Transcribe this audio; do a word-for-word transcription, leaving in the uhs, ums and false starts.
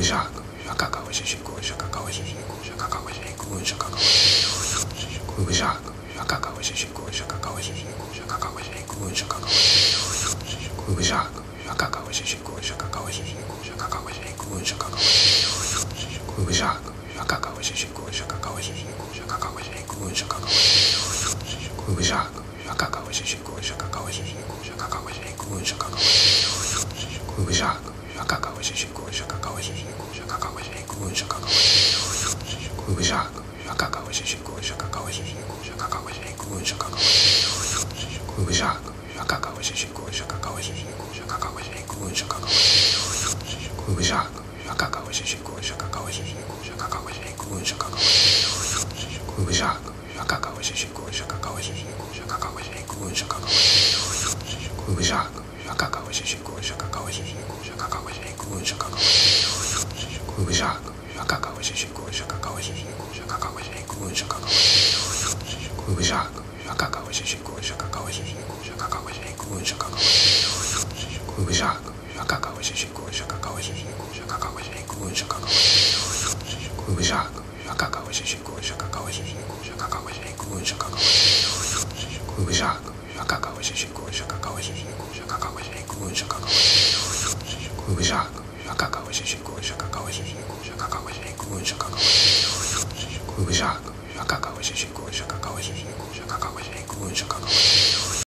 Jaca, jacaca, xixicô, jacacá, xixicô, jacacá, xixicô, jacacá, xixicô, jaca, jacaca, xixicô, jacacá, xixicô, jacacá, xixicô, jacacá, xixicô, jaca, jacaca, xixicô, jacacá, xixicô, jacacá, xixicô, jacacá, xixicô, jaca, jacaca, xixicô, jacacá, xixicô, jacacá, xixicô, jacacá, xixicô, jaca, jacaca, xixicô, jacacá, xixicô, jacacá, xixicô, jacacá, xixicô, jaca, jacaca, xixicô, jacacá, xixicô, jacacá, xixicô, jacacá, xixicô, jaca, jacaca, xixicô, jacacá, xixicô, jacacá, xixicô, jacacá, xixicô, jaca, jacaca, xixicô, jacacá, xixicô, jacacá, xixicô, jacacá, xixicô, jaca, jacaca, xixicô, jacacá, xixicô, jacacá, xixicô, jacacá, xixicô, jaca, jacaca, xixicô, jacacá, xixicô, jacacá, xixicô, jacacá, xixicô, jaca, jacaca, xixicô, jacacá, xixicô, jacacá, xixicô, jacacá, xixicô, jaca, jacaca, xixicô, jacacá, xixicô, jacacá, xixicô, jacacá, xixicô, jaca, jacaca, xixicô, jacacá, xixicô, jacacá, xixicô, jacacá, xixicô, jaca, jacaca, xixicô, jacacá, xixicô, jacacá, xixicô, jacacá, xixicô, jaca, jacaca, xixicô, jacacá, xixicô, jacacá, xixicô, jacacá, xixicô, jaca, jacaca, xixicô, jacacá, xixicô, jacacá, xixicô, jacacá, xixicô, jaca, jacaca, xixicô, jacacá, xixicô, jacacá, xixicô, jacacá, xixicô, jaca, jacaca, xixicô, jacacá, xixicô, jacacá, xixicô, jacacá,